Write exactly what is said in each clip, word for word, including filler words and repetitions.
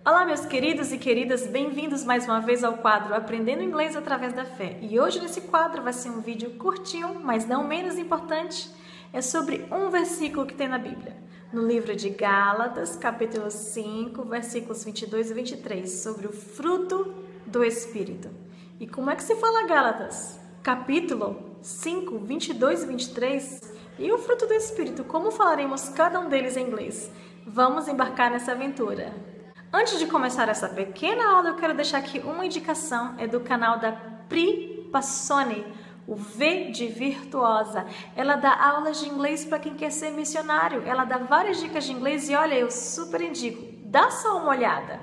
Olá, meus queridos e queridas, bem-vindos mais uma vez ao quadro Aprendendo Inglês através da Fé. E hoje nesse quadro vai ser um vídeo curtinho, mas não menos importante, é sobre um versículo que tem na Bíblia. No livro de Gálatas, capítulo cinco, versículos vinte e dois e vinte e três, sobre o fruto do Espírito. E como é que se fala Gálatas? Capítulo cinco, vinte e dois e vinte e três? E o fruto do Espírito, como falaremos cada um deles em inglês? Vamos embarcar nessa aventura. Antes de começar essa pequena aula, eu quero deixar aqui uma indicação, é do canal da Pri Passoni, o V de Virtuosa. Ela dá aulas de inglês para quem quer ser missionário, ela dá várias dicas de inglês e olha, eu super indico, dá só uma olhada.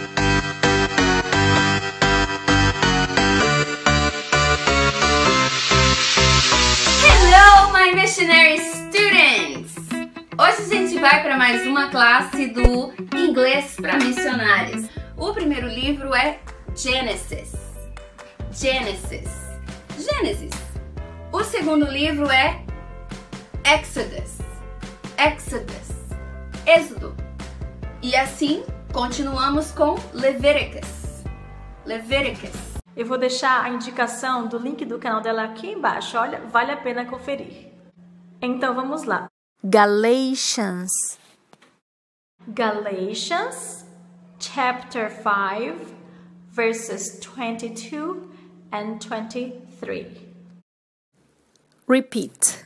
Hello, my missionary students! Hoje a gente vai para mais uma classe do Inglês para Missionários. O primeiro livro é Gênesis. Gênesis. Gênesis. O segundo livro é Exodus. Exodus. Êxodo. E assim continuamos com Levíticos. Levíticos. Eu vou deixar a indicação do link do canal dela aqui embaixo. Olha, vale a pena conferir. Então vamos lá. Galatians. Galatians chapter five verses twenty-two and twenty-three. Repeat.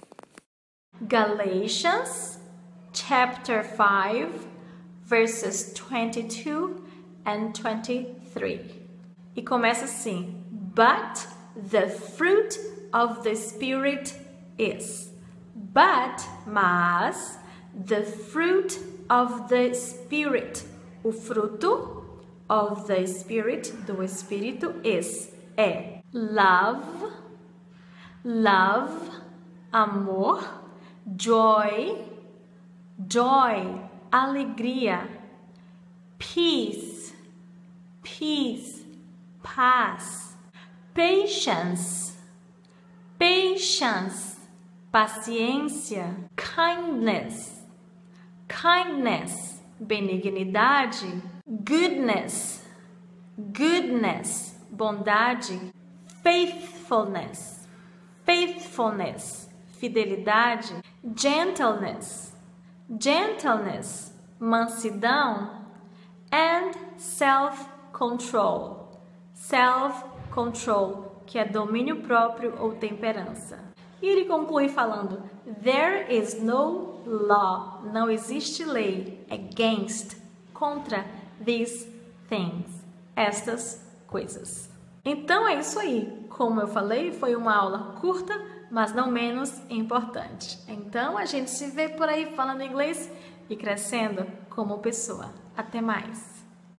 Galatians chapter five verses twenty-two and twenty-three. E começa assim: But the fruit of the Spirit is. But, mas, the fruit of the Spirit, o fruto of the Spirit, do Espírito, is, é love, love, amor, joy, joy, alegria, peace, peace, paz, patience, patience, paciência, kindness, kindness, benignidade, goodness, goodness, bondade, faithfulness, faithfulness, fidelidade, gentleness, gentleness, mansidão, and self-control, self-control, que é domínio próprio ou temperança. E ele conclui falando, There is no law, não existe lei, against, contra these things, estas coisas. Então é isso aí, como eu falei, foi uma aula curta, mas não menos importante. Então a gente se vê por aí falando inglês e crescendo como pessoa. Até mais!